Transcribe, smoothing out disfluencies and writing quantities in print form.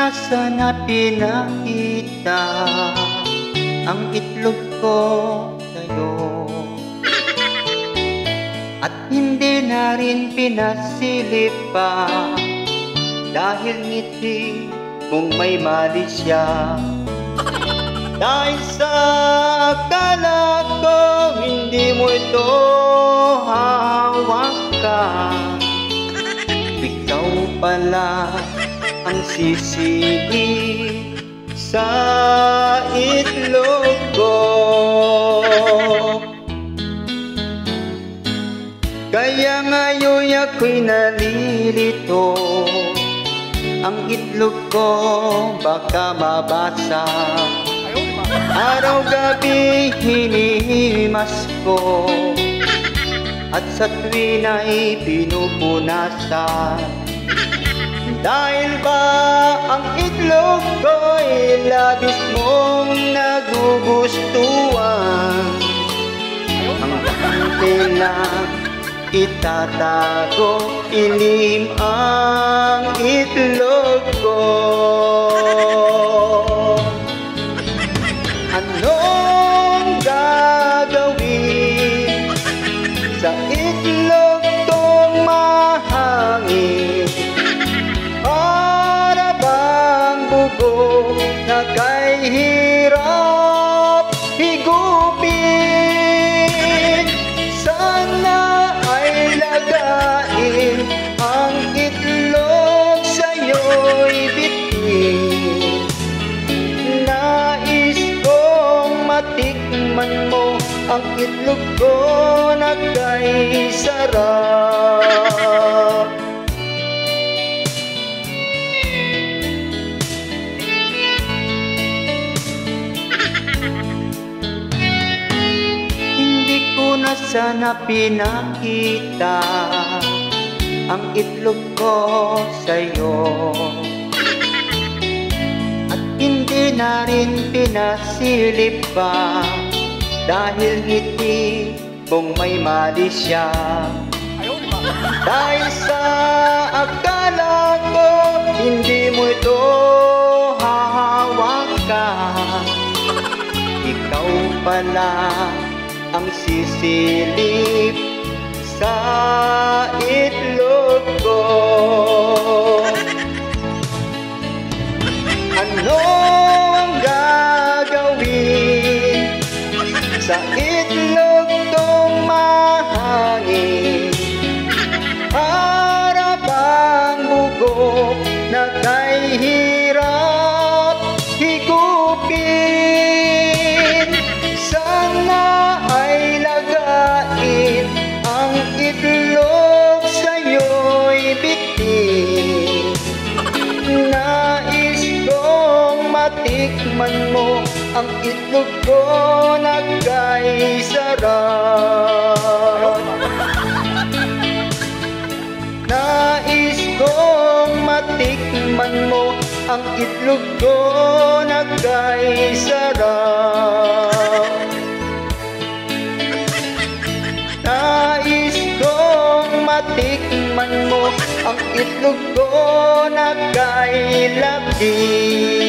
na sana pinakita ang itlog ko sa'yo, at hindi na rin pinasilip pa dahil ngiti mong may mali siya. Dahil sa akala ko hindi mo ito hawakan, ikaw pala ang sisili sa itlog ko. Kaya ngayon ako'y nalilito, ang itlog ko baka mabasa. Araw-gabi hinihimas ko, at sa tuwin ay pinupunasan. Dahil ba ang itlog ko'y labis mong nagugustuhan, ang kante lang itatago, ilim ang itlog ko. Anong gagawin sa itlog kong mahangin? Para bang bugo na kay hirap higupin? Sana ay lagain ang itlog sa'yo'y bitin. Nais kong matikman mo ang itlog ko na kay sarap. Hindi ko na sana pinakita ang itlog ko sa'yo, at hindi na rin pinasilip pa dahil ngiti mong may mali siya. Dahil sa akala ko hindi mo ito hahawakan, ikaw pala ang sisilip sa itlog ko. Ano ang gagawin sa itlog kong mahangin? Para bang bugo na kay hirap higupin? Sana ay lagain ang itlog sa'yo'y bitin. Nais kong matikman mo ang itlog ko na kay sarap. Nais kong matikman mo ang itlog ko na kay sarap. Nais kong matikman mo ang itlog ko na kay labdi.